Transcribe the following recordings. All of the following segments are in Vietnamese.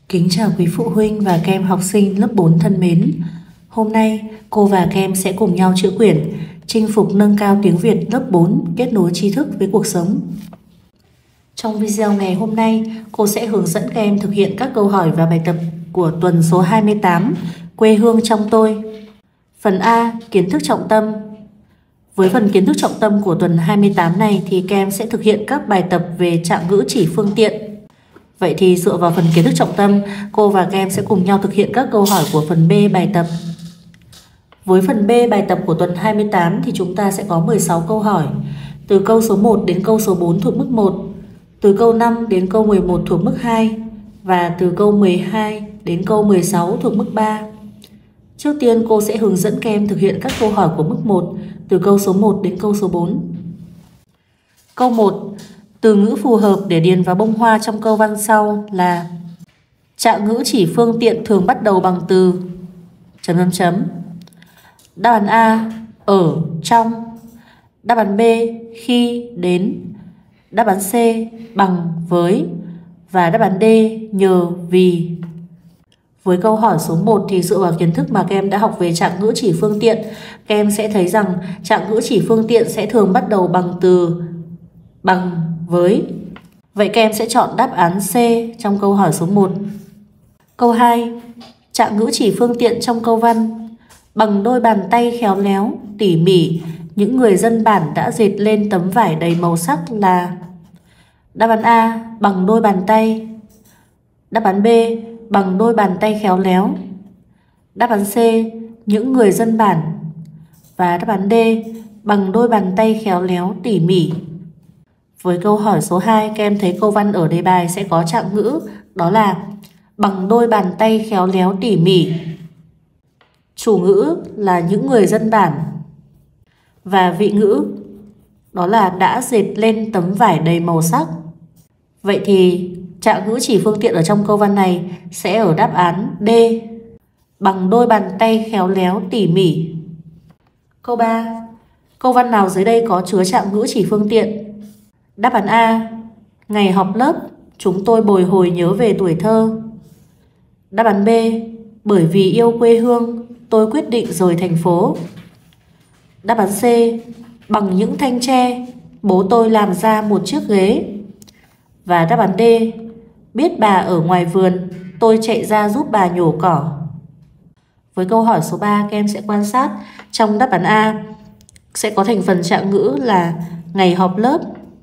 Kính chào quý phụ huynh và các em học sinh lớp 4 thân mến. Hôm nay cô và các em sẽ cùng nhau chữa quyển Chinh phục nâng cao tiếng Việt lớp 4, kết nối tri thức với cuộc sống. Trong video ngày hôm nay, cô sẽ hướng dẫn các em thực hiện các câu hỏi và bài tập của tuần số 28, Quê hương trong tôi. Phần A, kiến thức trọng tâm. Với phần kiến thức trọng tâm của tuần 28 này thì các em sẽ thực hiện các bài tập về trạng ngữ chỉ phương tiện. Vậy thì dựa vào phần kiến thức trọng tâm, cô và các em sẽ cùng nhau thực hiện các câu hỏi của phần B bài tập. Với phần B bài tập của tuần 28 thì chúng ta sẽ có 16 câu hỏi. Từ câu số 1 đến câu số 4 thuộc mức 1, từ câu 5 đến câu 11 thuộc mức 2 và từ câu 12 đến câu 16 thuộc mức 3. Trước tiên cô sẽ hướng dẫn các em thực hiện các câu hỏi của mức 1 từ câu số 1 đến câu số 4. Câu 1. Từ ngữ phù hợp để điền vào bông hoa trong câu văn sau là: trạng ngữ chỉ phương tiện thường bắt đầu bằng từ ... Đáp án A, ở, trong. Đáp án B, khi, đến. Đáp án C, bằng, với. Và đáp án D, nhờ, vì. Với câu hỏi số 1 thì dựa vào kiến thức mà các em đã học về trạng ngữ chỉ phương tiện, các em sẽ thấy rằng trạng ngữ chỉ phương tiện sẽ thường bắt đầu bằng từ bằng, với. Vậy các em sẽ chọn đáp án C trong câu hỏi số 1. Câu 2. Trạng ngữ chỉ phương tiện trong câu văn: bằng đôi bàn tay khéo léo, tỉ mỉ, những người dân bản đã dệt lên tấm vải đầy màu sắc là... Đáp án A, bằng đôi bàn tay. Đáp án B, bằng đôi bàn tay khéo léo. Đáp án C, những người dân bản. Và đáp án D, bằng đôi bàn tay khéo léo, tỉ mỉ. Với câu hỏi số 2, các em thấy câu văn ở đề bài sẽ có trạng ngữ, đó là bằng đôi bàn tay khéo léo tỉ mỉ. Chủ ngữ là những người dân bản. Và vị ngữ đó là đã dệt lên tấm vải đầy màu sắc. Vậy thì trạng ngữ chỉ phương tiện ở trong câu văn này sẽ ở đáp án D, bằng đôi bàn tay khéo léo tỉ mỉ. Câu 3. Câu văn nào dưới đây có chứa trạng ngữ chỉ phương tiện? Đáp án A, ngày họp lớp, chúng tôi bồi hồi nhớ về tuổi thơ. Đáp án B, bởi vì yêu quê hương, tôi quyết định rời thành phố. Đáp án C, bằng những thanh tre, bố tôi làm ra một chiếc ghế. Và đáp án D, biết bà ở ngoài vườn, tôi chạy ra giúp bà nhổ cỏ. Với câu hỏi số 3, các em sẽ quan sát trong đáp án A sẽ có thành phần trạng ngữ là ngày họp lớp.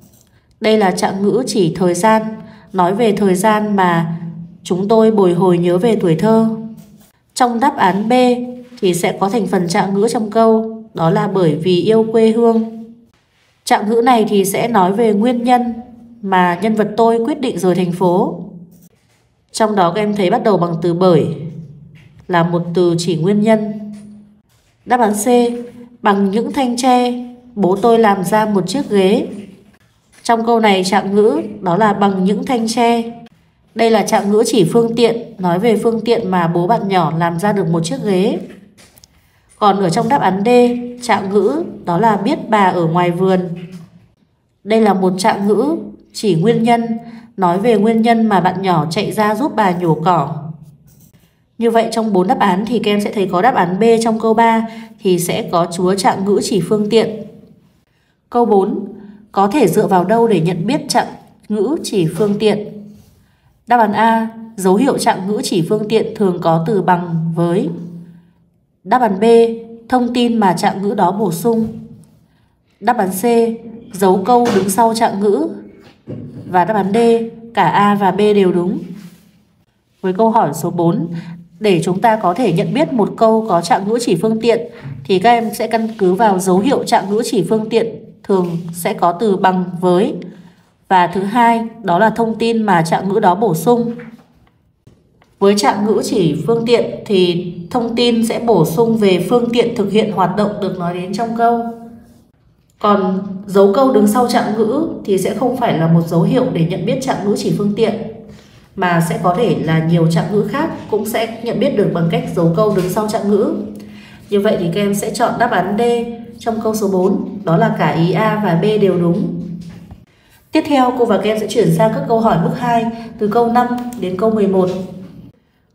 Đây là trạng ngữ chỉ thời gian, nói về thời gian mà chúng tôi bồi hồi nhớ về tuổi thơ. Trong đáp án B thì sẽ có thành phần trạng ngữ trong câu, đó là bởi vì yêu quê hương. Trạng ngữ này thì sẽ nói về nguyên nhân mà nhân vật tôi quyết định rời thành phố. Trong đó các em thấy bắt đầu bằng từ bởi, là một từ chỉ nguyên nhân. Đáp án C, bằng những thanh tre, bố tôi làm ra một chiếc ghế. Trong câu này trạng ngữ đó là bằng những thanh tre. Đây là trạng ngữ chỉ phương tiện, nói về phương tiện mà bố bạn nhỏ làm ra được một chiếc ghế. Còn ở trong đáp án D, trạng ngữ đó là biết bà ở ngoài vườn. Đây là một trạng ngữ chỉ nguyên nhân, nói về nguyên nhân mà bạn nhỏ chạy ra giúp bà nhổ cỏ. Như vậy trong 4 đáp án thì các em sẽ thấy có đáp án B trong câu 3 thì sẽ có chứa trạng ngữ chỉ phương tiện. Câu 4. Có thể dựa vào đâu để nhận biết trạng ngữ chỉ phương tiện? Đáp án A, dấu hiệu trạng ngữ chỉ phương tiện thường có từ bằng, với. Đáp án B, thông tin mà trạng ngữ đó bổ sung. Đáp án C, dấu câu đứng sau trạng ngữ. Và đáp án D, cả A và B đều đúng. Với câu hỏi số 4, để chúng ta có thể nhận biết một câu có trạng ngữ chỉ phương tiện thì các em sẽ căn cứ vào dấu hiệu trạng ngữ chỉ phương tiện thường sẽ có từ bằng, với. Và thứ hai, đó là thông tin mà trạng ngữ đó bổ sung. Với trạng ngữ chỉ phương tiện thì thông tin sẽ bổ sung về phương tiện thực hiện hoạt động được nói đến trong câu. Còn dấu câu đứng sau trạng ngữ thì sẽ không phải là một dấu hiệu để nhận biết trạng ngữ chỉ phương tiện, mà sẽ có thể là nhiều trạng ngữ khác cũng sẽ nhận biết được bằng cách dấu câu đứng sau trạng ngữ. Như vậy thì các em sẽ chọn đáp án D trong câu số 4, đó là cả ý A và B đều đúng. Tiếp theo cô và các em sẽ chuyển sang các câu hỏi mức 2 từ câu 5 đến câu 11.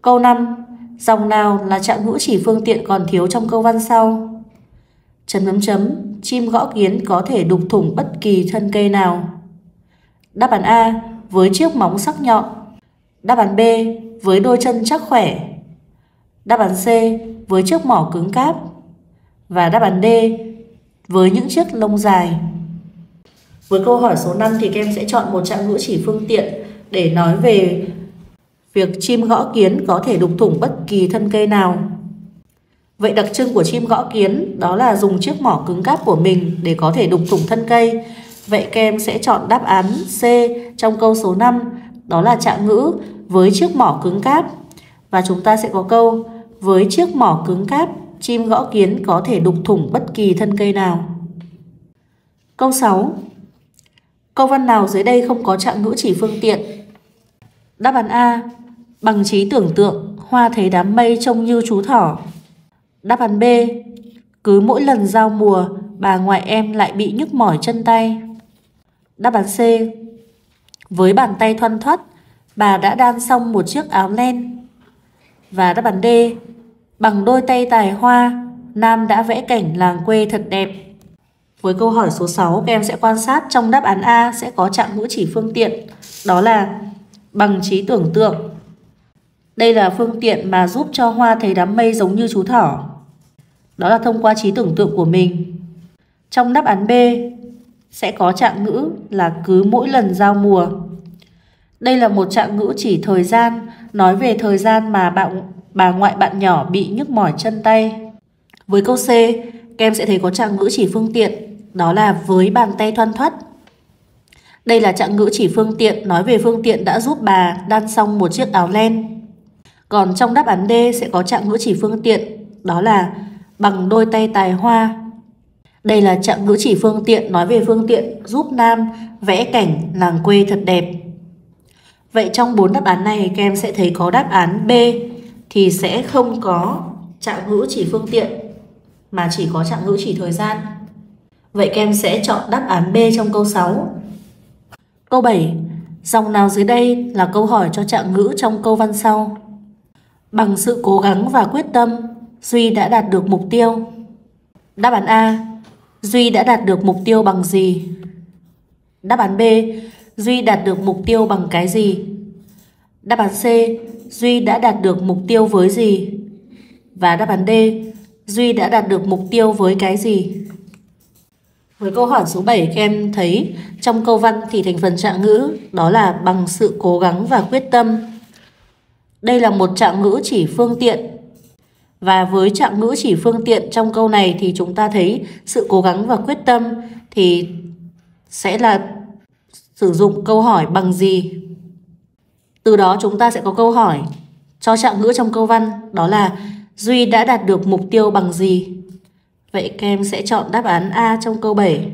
Câu 5. Dòng nào là trạng ngữ chỉ phương tiện còn thiếu trong câu văn sau? Chấm chấm chấm. Chim gõ kiến có thể đục thủng bất kỳ thân cây nào. Đáp án A. Với chiếc móng sắc nhọn. Đáp án B. Với đôi chân chắc khỏe. Đáp án C. Với chiếc mỏ cứng cáp. Và đáp án D. Với những chiếc lông dài. Với câu hỏi số 5 thì các em sẽ chọn một trạng ngữ chỉ phương tiện để nói về việc chim gõ kiến có thể đục thủng bất kỳ thân cây nào. Vậy đặc trưng của chim gõ kiến đó là dùng chiếc mỏ cứng cáp của mình để có thể đục thủng thân cây. Vậy các em sẽ chọn đáp án C trong câu số 5, đó là trạng ngữ với chiếc mỏ cứng cáp. Và chúng ta sẽ có câu với chiếc mỏ cứng cáp, chim gõ kiến có thể đục thủng bất kỳ thân cây nào. Câu 6. Câu văn nào dưới đây không có trạng ngữ chỉ phương tiện? Đáp án A. Bằng trí tưởng tượng, hoa thấy đám mây trông như chú thỏ. Đáp án B. Cứ mỗi lần giao mùa, bà ngoại em lại bị nhức mỏi chân tay. Đáp án C. Với bàn tay thoăn thoắt, bà đã đan xong một chiếc áo len. Và đáp án D. Bằng đôi tay tài hoa, Nam đã vẽ cảnh làng quê thật đẹp. Với câu hỏi số 6, các em sẽ quan sát trong đáp án A sẽ có trạng ngữ chỉ phương tiện, đó là bằng trí tưởng tượng. Đây là phương tiện mà giúp cho hoa thấy đám mây giống như chú thỏ. Đó là thông qua trí tưởng tượng của mình. Trong đáp án B sẽ có trạng ngữ là cứ mỗi lần giao mùa. Đây là một trạng ngữ chỉ thời gian, nói về thời gian mà bà ngoại bạn nhỏ bị nhức mỏi chân tay. Với câu C, các em sẽ thấy có trạng ngữ chỉ phương tiện, đó là với bàn tay thoăn thoắt. Đây là trạng ngữ chỉ phương tiện nói về phương tiện đã giúp bà đan xong một chiếc áo len. Còn trong đáp án D sẽ có trạng ngữ chỉ phương tiện, đó là bằng đôi tay tài hoa. Đây là trạng ngữ chỉ phương tiện nói về phương tiện giúp Nam vẽ cảnh làng quê thật đẹp. Vậy trong 4 đáp án này các em sẽ thấy có đáp án B thì sẽ không có trạng ngữ chỉ phương tiện mà chỉ có trạng ngữ chỉ thời gian. Vậy các em sẽ chọn đáp án B trong câu 6. Câu 7. Dòng nào dưới đây là câu hỏi cho trạng ngữ trong câu văn sau? Bằng sự cố gắng và quyết tâm, Duy đã đạt được mục tiêu. Đáp án A. Duy đã đạt được mục tiêu bằng gì? Đáp án B. Duy đạt được mục tiêu bằng cái gì? Đáp án C. Duy đã đạt được mục tiêu với gì? Và đáp án D. Duy đã đạt được mục tiêu với cái gì? Với câu hỏi số 7 các em thấy trong câu văn thì thành phần trạng ngữ đó là bằng sự cố gắng và quyết tâm. Đây là một trạng ngữ chỉ phương tiện. Và với trạng ngữ chỉ phương tiện trong câu này thì chúng ta thấy sự cố gắng và quyết tâm thì sẽ là sử dụng câu hỏi bằng gì. Từ đó chúng ta sẽ có câu hỏi cho trạng ngữ trong câu văn, đó là Duy đã đạt được mục tiêu bằng gì? Vậy các em sẽ chọn đáp án A trong câu 7.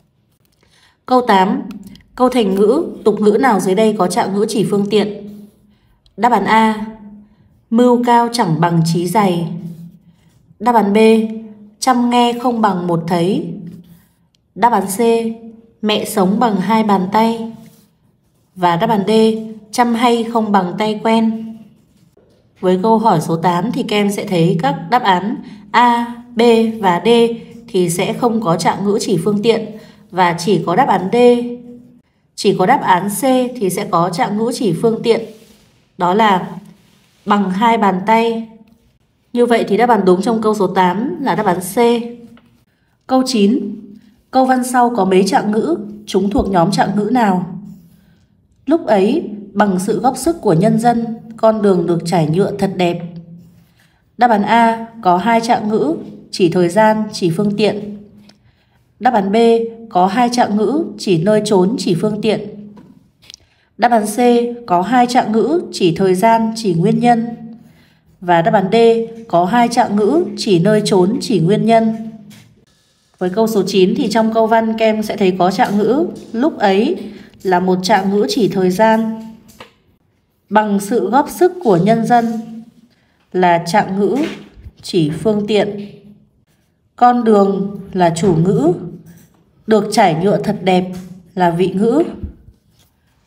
Câu 8. Câu thành ngữ, tục ngữ nào dưới đây có trạng ngữ chỉ phương tiện? Đáp án A. Mưu cao chẳng bằng trí dày. Đáp án B. Chăm nghe không bằng một thấy. Đáp án C. Mẹ sống bằng 2 bàn tay. Và đáp án D. Chăm hay không bằng tay quen. Với câu hỏi số 8 thì các em sẽ thấy các đáp án A, B và D thì sẽ không có trạng ngữ chỉ phương tiện và chỉ có đáp án D. Chỉ có đáp án C thì sẽ có trạng ngữ chỉ phương tiện, đó là bằng 2 bàn tay. Như vậy thì đáp án đúng trong câu số 8 là đáp án C. Câu 9. Câu văn sau có mấy trạng ngữ, chúng thuộc nhóm trạng ngữ nào? Lúc ấy, bằng sự góp sức của nhân dân, con đường được trải nhựa thật đẹp. Đáp án A có 2 trạng ngữ, chỉ thời gian, chỉ phương tiện. Đáp án B có 2 trạng ngữ, chỉ nơi trốn, chỉ phương tiện. Đáp án C có 2 trạng ngữ, chỉ thời gian, chỉ nguyên nhân. Và đáp án D có 2 trạng ngữ, chỉ nơi trốn, chỉ nguyên nhân. Với câu số 9 thì trong câu văn các em sẽ thấy có trạng ngữ lúc ấy là một trạng ngữ chỉ thời gian. Bằng sự góp sức của nhân dân là trạng ngữ chỉ phương tiện. Con đường là chủ ngữ. Được trải nhựa thật đẹp là vị ngữ.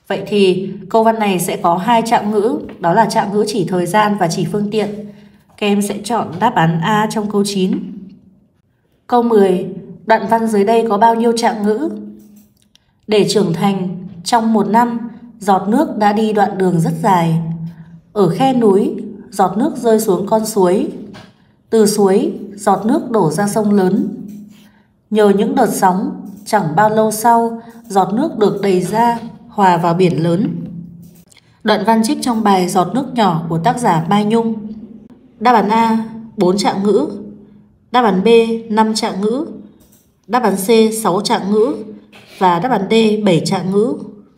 Vậy thì câu văn này sẽ có hai trạng ngữ, đó là trạng ngữ chỉ thời gian và chỉ phương tiện. Các em sẽ chọn đáp án A trong câu 9. Câu 10. Đoạn văn dưới đây có bao nhiêu trạng ngữ? Để trưởng thành, trong một năm, giọt nước đã đi đoạn đường rất dài. Ở khe núi, giọt nước rơi xuống con suối. Từ suối, giọt nước đổ ra sông lớn. Nhờ những đợt sóng, chẳng bao lâu sau, giọt nước được đẩy ra, hòa vào biển lớn. Đoạn văn trích trong bài Giọt nước nhỏ của tác giả Mai Nhung. Đáp án A 4 trạng ngữ, đáp án B 5 trạng ngữ, đáp án C 6 trạng ngữ và đáp án D 7 trạng ngữ.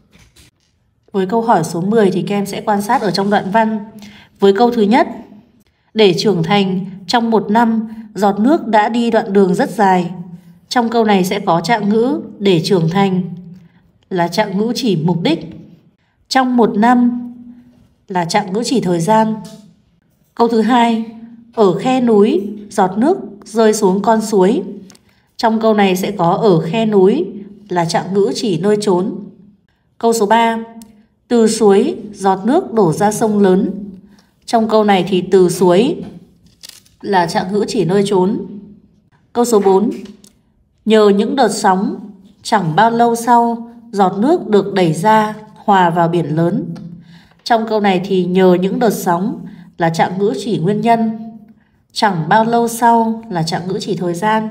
Với câu hỏi số 10 thì các em sẽ quan sát ở trong đoạn văn. Với câu thứ nhất, để trưởng thành, trong một năm, giọt nước đã đi đoạn đường rất dài. Trong câu này sẽ có trạng ngữ để trưởng thành là trạng ngữ chỉ mục đích. Trong một năm là trạng ngữ chỉ thời gian. Câu thứ hai, ở khe núi, giọt nước rơi xuống con suối. Trong câu này sẽ có ở khe núi là trạng ngữ chỉ nơi trốn. Câu số 3, từ suối, giọt nước đổ ra sông lớn. Trong câu này thì từ suối là trạng ngữ chỉ nơi trốn. Câu số 4, nhờ những đợt sóng, chẳng bao lâu sau, giọt nước được đẩy ra, hòa vào biển lớn. Trong câu này thì nhờ những đợt sóng là trạng ngữ chỉ nguyên nhân. Chẳng bao lâu sau là trạng ngữ chỉ thời gian.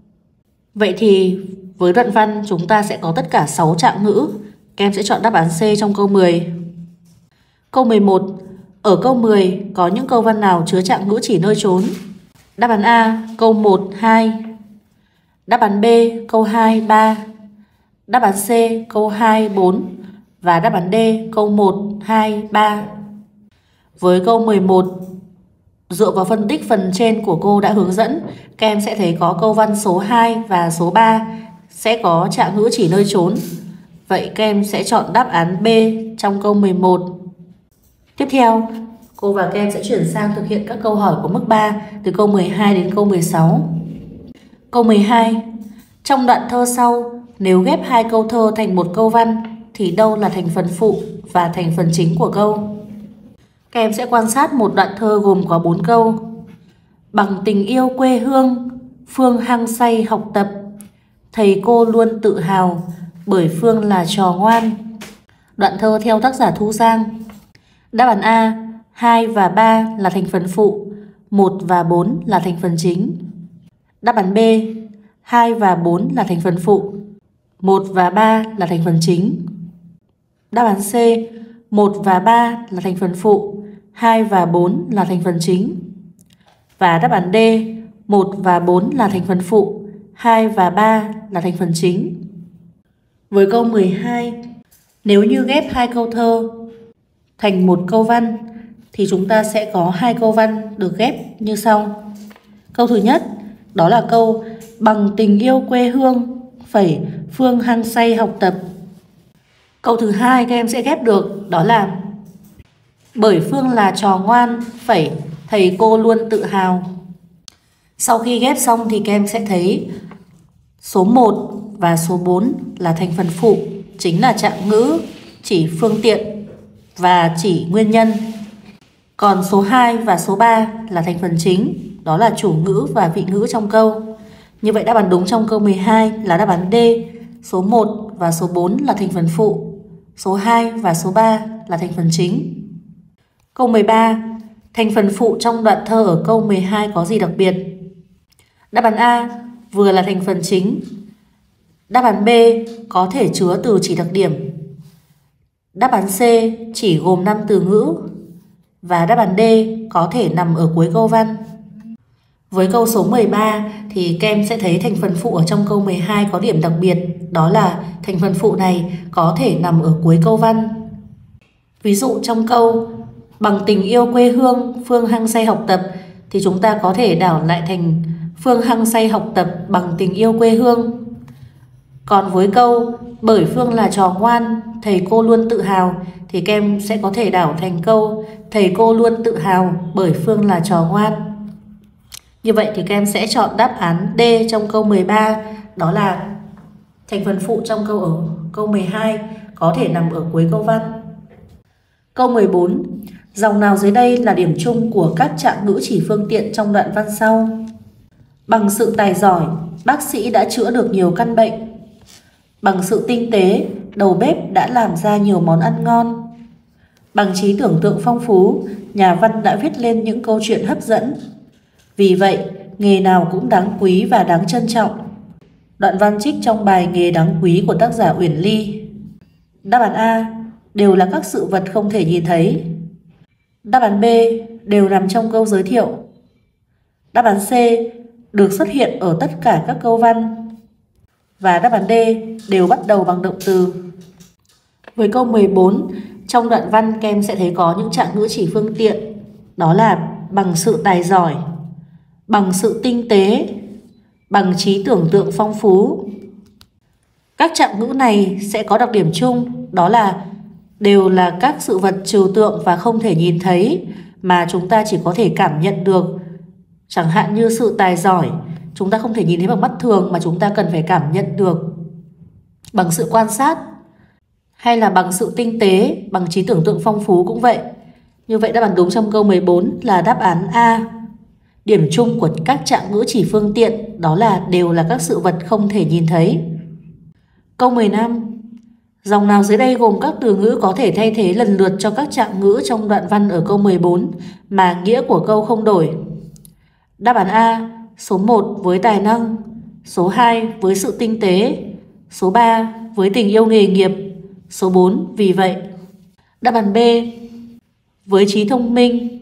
Vậy thì với đoạn văn chúng ta sẽ có tất cả 6 trạng ngữ. Các em sẽ chọn đáp án C trong câu 10. Câu 11. Ở câu 10 có những câu văn nào chứa trạng ngữ chỉ nơi trốn? Đáp án A câu 1, 2. Đáp án B câu 2, 3. Đáp án C câu 2, 4. Và đáp án D câu 1, 2, 3. Với câu 11, dựa vào phân tích phần trên của cô đã hướng dẫn, các em sẽ thấy có câu văn số 2 và số 3 sẽ có trạng ngữ chỉ nơi trốn. Vậy các em sẽ chọn đáp án B trong câu 11. Tiếp theo, cô và các em sẽ chuyển sang thực hiện các câu hỏi của mức 3 từ câu 12 đến câu 16. Câu 12. Trong đoạn thơ sau, nếu ghép hai câu thơ thành một câu văn thì đâu là thành phần phụ và thành phần chính của câu? Các em sẽ quan sát một đoạn thơ gồm có 4 câu. Bằng tình yêu quê hương, Phương hăng say học tập. Thầy cô luôn tự hào, bởi Phương là trò ngoan. Đoạn thơ theo tác giả Thu Giang. Đáp án A, 2 và 3 là thành phần phụ, 1 và 4 là thành phần chính. Đáp án B, 2 và 4 là thành phần phụ, 1 và 3 là thành phần chính. Đáp án C, 1 và 3 là thành phần phụ, 2 và 4 là thành phần chính. Và đáp án D, 1 và 4 là thành phần phụ, 2 và 3 là thành phần chính. Với câu 12, nếu như ghép hai câu thơ thành một câu văn thì chúng ta sẽ có hai câu văn được ghép như sau. Câu thứ nhất, đó là câu bằng tình yêu quê hương, phẩy Phương hăng say học tập. Câu thứ hai các em sẽ ghép được, đó là bởi Phương là trò ngoan, phẩy thầy cô luôn tự hào. Sau khi ghép xong thì các em sẽ thấy số 1 và số 4 là thành phần phụ, chính là trạng ngữ, chỉ phương tiện và chỉ nguyên nhân. Còn số 2 và số 3 là thành phần chính, đó là chủ ngữ và vị ngữ trong câu. Như vậy đáp án đúng trong câu 12 là đáp án D. Số 1 và số 4 là thành phần phụ, số 2 và số 3 là thành phần chính. Câu 13. Thành phần phụ trong đoạn thơ ở câu 12 có gì đặc biệt? Đáp án A vừa là thành phần chính. Đáp án B có thể chứa từ chỉ đặc điểm. Đáp án C chỉ gồm 5 từ ngữ. Và đáp án D có thể nằm ở cuối câu văn. Với câu số 13 thì các em sẽ thấy thành phần phụ ở trong câu 12 có điểm đặc biệt, đó là thành phần phụ này có thể nằm ở cuối câu văn. Ví dụ trong câu bằng tình yêu quê hương, Phương hăng say học tập thì chúng ta có thể đảo lại thành Phương hăng say học tập bằng tình yêu quê hương. Còn với câu bởi Phương là trò ngoan, thầy cô luôn tự hào thì các em sẽ có thể đảo thành câu thầy cô luôn tự hào bởi Phương là trò ngoan. Như vậy thì các em sẽ chọn đáp án D trong câu 13, đó là Thành phần phụ trong câu ở câu 12 có thể nằm ở cuối câu văn. Câu 14. Dòng nào dưới đây là điểm chung của các trạng ngữ chỉ phương tiện trong đoạn văn sau? Bằng sự tài giỏi, bác sĩ đã chữa được nhiều căn bệnh. Bằng sự tinh tế, đầu bếp đã làm ra nhiều món ăn ngon. Bằng trí tưởng tượng phong phú, nhà văn đã viết lên những câu chuyện hấp dẫn. Vì vậy, nghề nào cũng đáng quý và đáng trân trọng. Đoạn văn trích trong bài Nghề đáng quý của tác giả Uyển Ly. Đáp án A. Đều là các sự vật không thể nhìn thấy. Đáp án B. Đều nằm trong câu giới thiệu. Đáp án C. Được xuất hiện ở tất cả các câu văn. Và đáp án D. Đều bắt đầu bằng động từ. Với câu 14, trong đoạn văn các em sẽ thấy có những trạng ngữ chỉ phương tiện. Đó là bằng sự tài giỏi, bằng sự tinh tế, bằng trí tưởng tượng phong phú. Các trạng ngữ này sẽ có đặc điểm chung, đó là đều là các sự vật trừu tượng và không thể nhìn thấy mà chúng ta chỉ có thể cảm nhận được. Chẳng hạn như sự tài giỏi, chúng ta không thể nhìn thấy bằng mắt thường mà chúng ta cần phải cảm nhận được bằng sự quan sát. Hay là bằng sự tinh tế, bằng trí tưởng tượng phong phú cũng vậy. Như vậy đáp án đúng trong câu 14 là đáp án A. Điểm chung của các trạng ngữ chỉ phương tiện đó là đều là các sự vật không thể nhìn thấy. Câu 15. Dòng nào dưới đây gồm các từ ngữ có thể thay thế lần lượt cho các trạng ngữ trong đoạn văn ở câu 14 mà nghĩa của câu không đổi? Đáp án A. Số 1 với tài năng, số 2 với sự tinh tế, số 3 với tình yêu nghề nghiệp, số 4 vì vậy. Đáp án B. Với trí thông minh,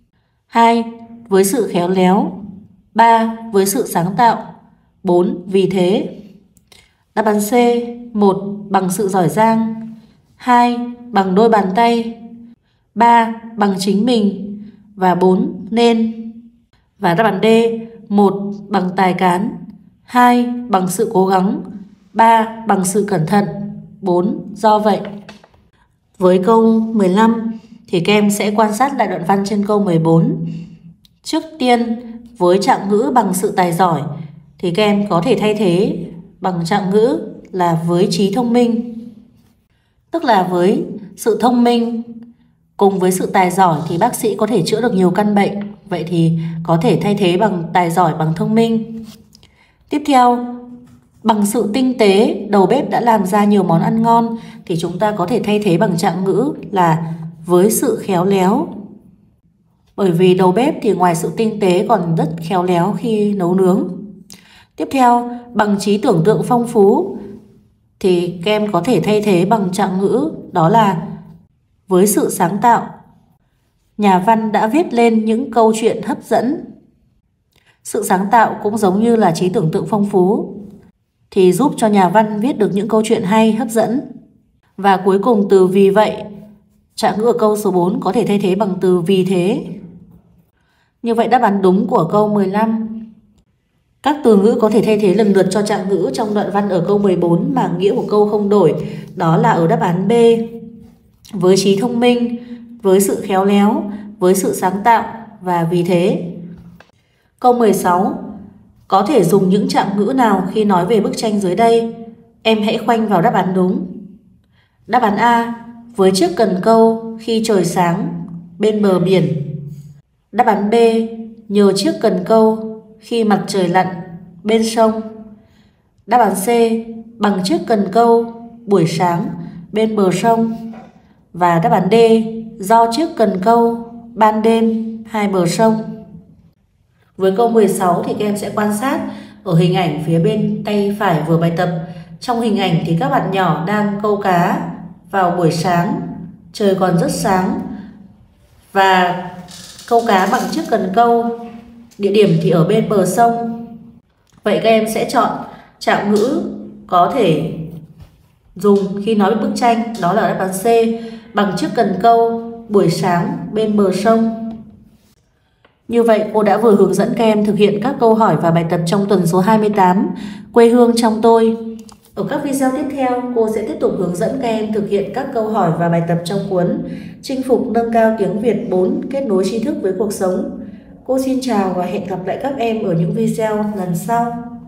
2 với sự khéo léo, 3 với sự sáng tạo, 4 vì thế. Đáp án C. 1 bằng sự giỏi giang, 2 bằng đôi bàn tay, 3 bằng chính mình và 4 nên. Và đáp án D. 1 bằng tài cán, 2 bằng sự cố gắng, 3 bằng sự cẩn thận, 4 do vậy. Với câu 15 thì các em sẽ quan sát lại đoạn văn trên câu 14. Trước tiên, với trạng ngữ bằng sự tài giỏi thì các em có thể thay thế bằng trạng ngữ là với trí thông minh. Tức là với sự thông minh cùng với sự tài giỏi thì bác sĩ có thể chữa được nhiều căn bệnh. Vậy thì có thể thay thế bằng tài giỏi bằng thông minh. Tiếp theo, bằng sự tinh tế, đầu bếp đã làm ra nhiều món ăn ngon thì chúng ta có thể thay thế bằng trạng ngữ là với sự khéo léo. Bởi vì đầu bếp thì ngoài sự tinh tế còn rất khéo léo khi nấu nướng. Tiếp theo, bằng trí tưởng tượng phong phú thì các em có thể thay thế bằng trạng ngữ đó là với sự sáng tạo. Nhà văn đã viết lên những câu chuyện hấp dẫn. Sự sáng tạo cũng giống như là trí tưởng tượng phong phú thì giúp cho nhà văn viết được những câu chuyện hay, hấp dẫn. Và cuối cùng từ vì vậy, trạng ngữ ở câu số 4 có thể thay thế bằng từ vì thế. Như vậy đáp án đúng của câu 15. Các từ ngữ có thể thay thế lần lượt cho trạng ngữ trong đoạn văn ở câu 14 mà nghĩa của câu không đổi, đó là ở đáp án B. Với trí thông minh, với sự khéo léo, với sự sáng tạo và vì thế. Câu 16. Có thể dùng những trạng ngữ nào khi nói về bức tranh dưới đây? Em hãy khoanh vào đáp án đúng. Đáp án A. Với chiếc cần câu khi trời sáng bên bờ biển. Đáp án B. Nhờ chiếc cần câu khi mặt trời lặn bên sông. Đáp án C. Bằng chiếc cần câu buổi sáng bên bờ sông. Và đáp án D. Do chiếc cần câu ban đêm hai bờ sông. Với câu 16 thì các em sẽ quan sát ở hình ảnh phía bên tay phải vừa bài tập. Trong hình ảnh thì các bạn nhỏ đang câu cá vào buổi sáng, trời còn rất sáng, và câu cá bằng chiếc cần câu. Địa điểm thì ở bên bờ sông. Vậy các em sẽ chọn trạng ngữ có thể dùng khi nói về bức tranh, đó là đáp án C. Bằng chiếc cần câu buổi sáng bên bờ sông. Như vậy cô đã vừa hướng dẫn các em thực hiện các câu hỏi và bài tập trong tuần số 28 Quê hương trong tôi. Ở các video tiếp theo, cô sẽ tiếp tục hướng dẫn các em thực hiện các câu hỏi và bài tập trong cuốn Chinh phục nâng cao tiếng Việt 4 kết nối tri thức với cuộc sống. Cô xin chào và hẹn gặp lại các em ở những video lần sau.